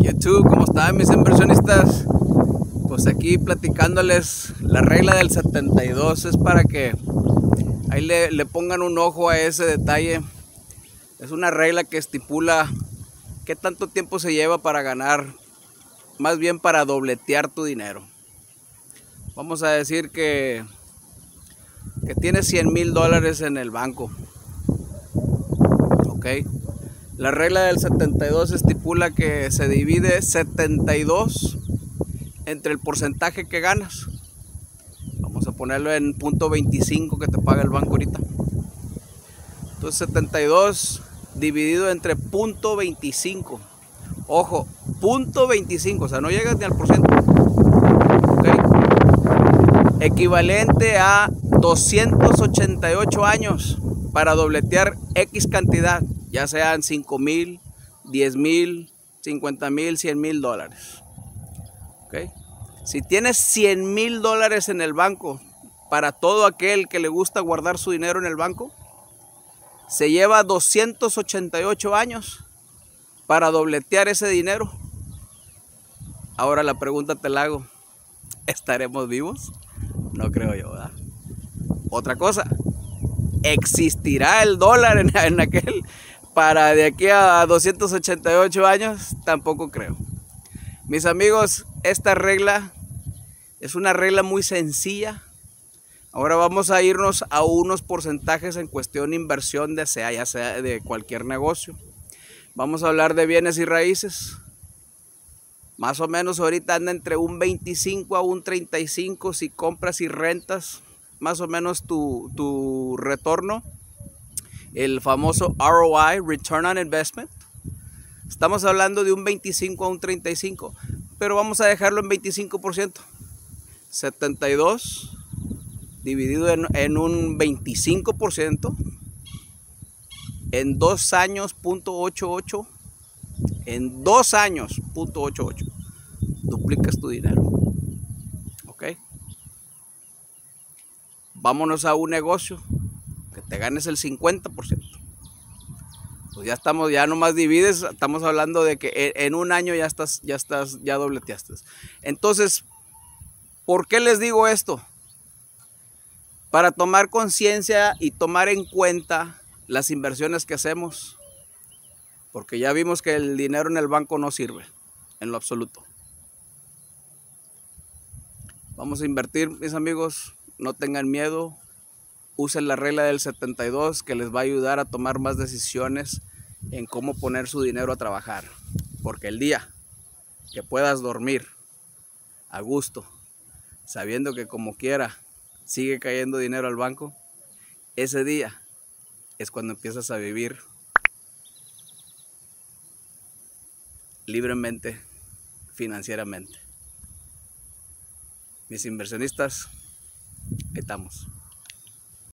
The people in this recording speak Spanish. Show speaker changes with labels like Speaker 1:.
Speaker 1: YouTube, ¿cómo están mis inversionistas? Pues aquí platicándoles la regla del 72, es para que ahí le pongan un ojo a ese detalle. Es una regla que estipula qué tanto tiempo se lleva para ganar, más bien para dobletear tu dinero. Vamos a decir que tienes $100,000 en el banco, ok. La regla del 72 estipula que se divide 72 entre el porcentaje que ganas. Vamos a ponerlo en .25 que te paga el banco ahorita. Entonces 72 dividido entre .25. Ojo, .25, o sea, no llegas ni al porciento. ¿Okay? Equivalente a 288 años para dobletear X cantidad, ya sean 5,000, 10,000, 50,000, $100,000. ¿Okay? Si tienes $100,000 en el banco, para todo aquel que le gusta guardar su dinero en el banco, se lleva 288 años para dobletear ese dinero. Ahora la pregunta te la hago: ¿estaremos vivos? No creo yo, ¿verdad? Otra cosa, ¿existirá el dólar en aquel para de aquí a 288 años? Tampoco creo. Mis amigos, esta regla es una regla muy sencilla. Ahora vamos a irnos a unos porcentajes en cuestión de inversión, ya sea de cualquier negocio. Vamos a hablar de bienes y raíces. Más o menos ahorita anda entre un 25 a un 35 si compras y rentas. Más o menos tu retorno, el famoso ROI, Return on Investment. Estamos hablando de un 25 a un 35, pero vamos a dejarlo en 25%. 72 dividido en un 25%, en 2 años, .88, en 2 años, .88, duplicas tu dinero, ¿ok? Vámonos a un negocio, que te ganes el 50%. Pues ya nomás divides, estamos hablando de que en un año ya dobleteaste. Entonces, ¿por qué les digo esto? Para tomar conciencia y tomar en cuenta las inversiones que hacemos, porque ya vimos que el dinero en el banco no sirve en lo absoluto. Vamos a invertir, mis amigos, no tengan miedo, usen la regla del 72 que les va a ayudar a tomar más decisiones en cómo poner su dinero a trabajar, porque el día que puedas dormir a gusto, sabiendo que como quiera sigue cayendo dinero al banco, ese día es cuando empiezas a vivir libremente, financieramente. Mis inversionistas, ahí estamos.